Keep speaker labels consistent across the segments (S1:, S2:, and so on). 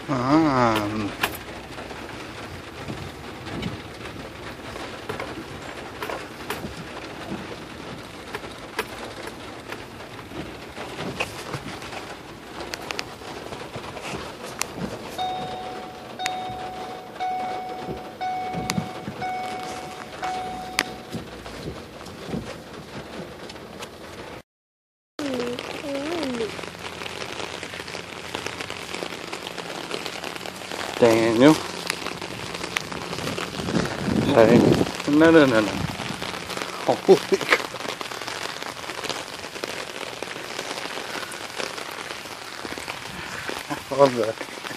S1: Um, Daniel. Hey. No. Holy crap. I love that.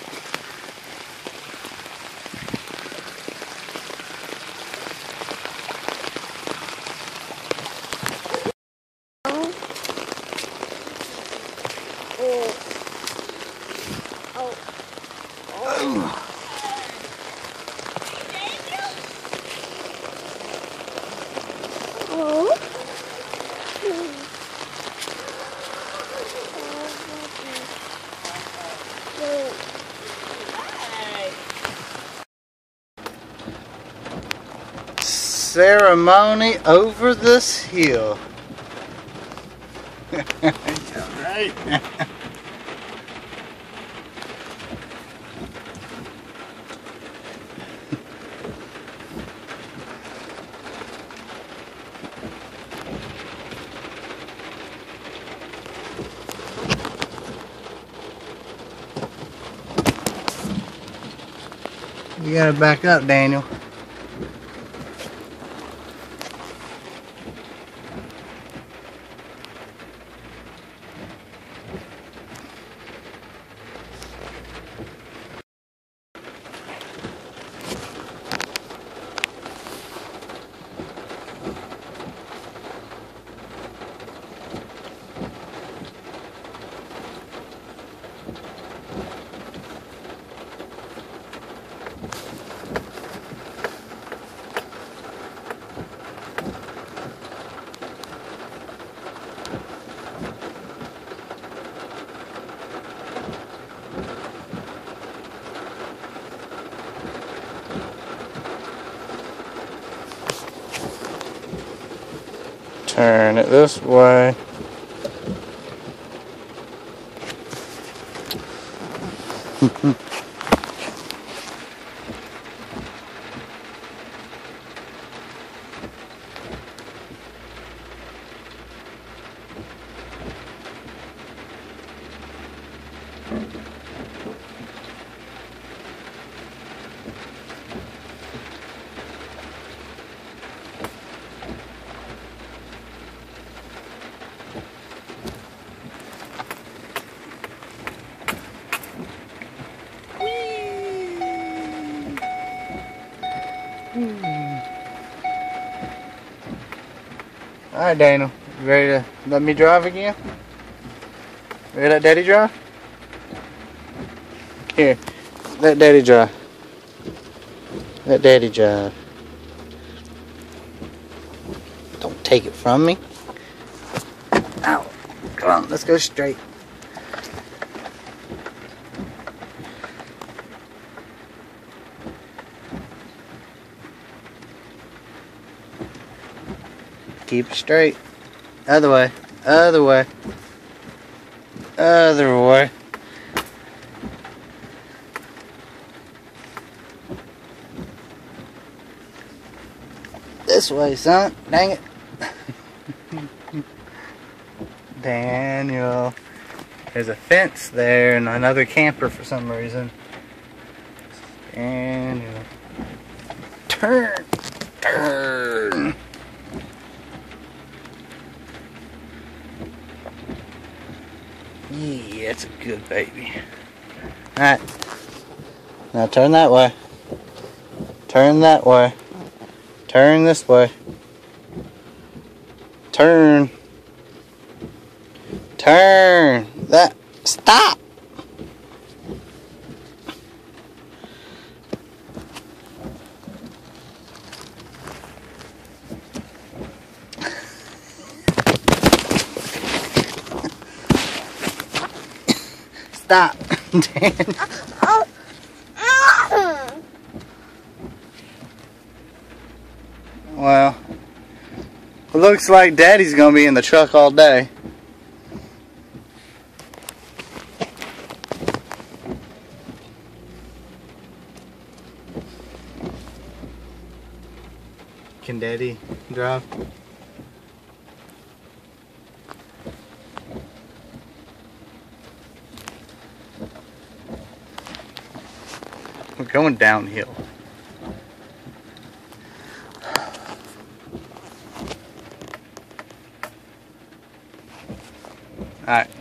S1: Ceremony over this hill. Alright. You gotta back up, Daniel. Turn it this way. Alright, Daniel, you ready to let me drive again? Ready to let Daddy drive? Here, let Daddy drive. Let Daddy drive. Don't take it from me. Ow. Come on, let's go straight. Keep it straight. Other way. Other way. Other way. This way, son. Dang it. Daniel. There's a fence there and another camper for some reason. Daniel. Turn. Turn. Yeah, it's a good baby. Alright. Now turn that way. Turn that way. Turn this way. Turn. Turn. That. Stop. Stop. Well, it looks like Daddy's gonna be in the truck all day. Can Daddy drive? We're going downhill. Alright.